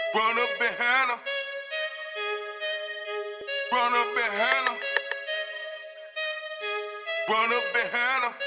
Run up behind her. Run up behind her. Run up behind her.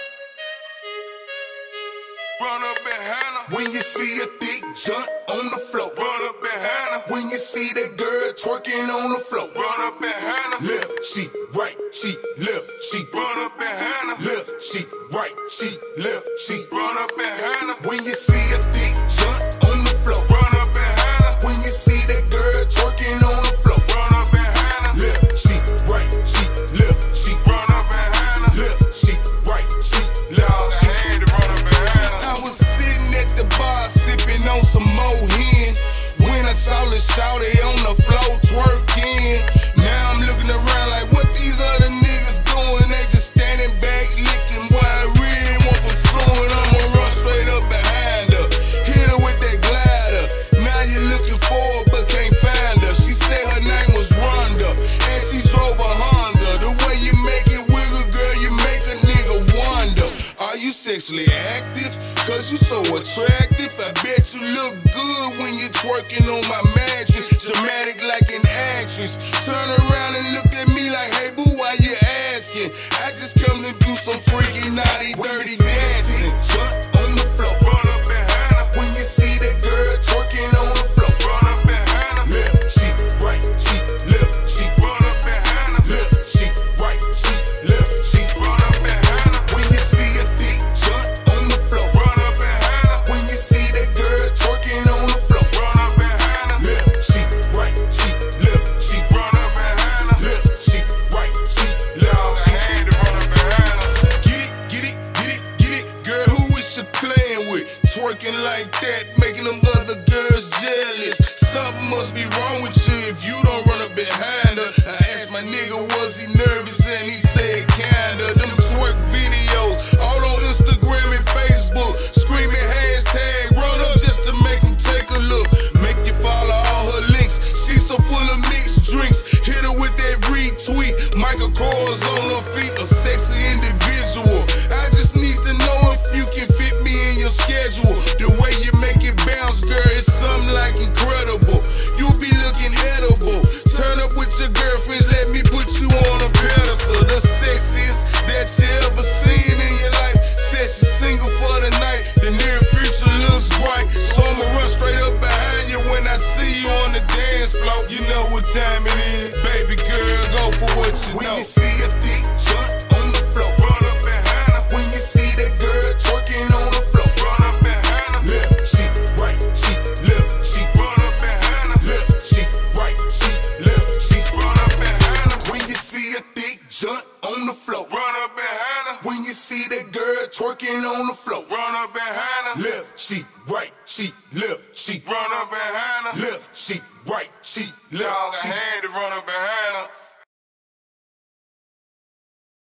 Run up behind her. When you see a thick junk on the floor, Run up behind her. when you see that girl twerking on the floor, Run up behind her. left cheek, right cheek, left cheek, Run up behind her. left cheek, right cheek, left cheek. Run up behind her. When you see a thick junk on the floor, Run up behind her. when you see that girl twerking on the floor, Run up behind her. left cheek, right cheek, left cheek, Run up behind her. left cheek, right cheek, left Dog, I cheek. had to run up behind her. I was sitting at the bar sipping on some more hen when I saw the shawty on the floor twerking. Now I'm looking around like what these other niggas doing. They just standing back licking while I really want pursuing. I'ma run straight up behind her, hit her with that glider. Now you're looking for her but can't find her. She said her name was Rhonda and she drove a Honda. The way you make it wiggle, girl, you make a nigga wonder. Are you sexually active? Cause you so attractive. I bet you look good when you're twerking on my mattress. Dramatic like an actress. Turn around and look at me like, hey boo, why you asking? I just come to do some freaky, naughty, dirty dancing. Jump on the floor. Run up behind her. When you see that girl twerking on the floor, Run up behind her. left cheek, right cheek, left cheek, Run up behind her. left cheek, right cheek, left cheek. Run up behind her. When you see a thick jump on the floor, Run up behind her. when you see that girl twerking on the floor, Run up behind her. left cheek, right cheek, left cheek, Run up behind her. left cheek, right cheek, Dog, left I cheek. had to run up behind her. Get it, get it, get it, get it. Girl, who is she playing with? Twerking like that, making them other girls jealous. Something must be wrong with you if you don't run up behind her. I asked my nigga, was he nervous? And he said, kinda. Them twerk videos, all on Instagram and Facebook. Screaming hashtag run up just to make them take a look. Make you follow all her links. She's so full of mixed drinks. Hit her with that retweet. Michael Kors on her feet, a sexy individual. I just need to know if you can fit me in your schedule. The way you make it bounce, girl, it's something like incredible. You be looking edible. Turn up with your girlfriends, let me put you on a pedestal. The sexiest that you ever seen in your life. Said she's single for the night. The near future looks bright. So I'ma run straight up behind you when I see you on the dance floor. You know what time it is, baby girl, go for what you know. When you see a thick jump on the floor, Run up behind her. when you see that girl twerking on the floor, Run up behind her. left cheek, right cheek, left cheek, Run up behind her. left cheek, right cheek, left cheek. Run up behind her. When you see a thick jump on the floor, Run up behind her. when you see that girl twerking on the floor, Run up behind her. left cheek, right cheek, left cheek, Run up behind her. left cheek, right cheek, Dog, left I cheek. had to run up behind her.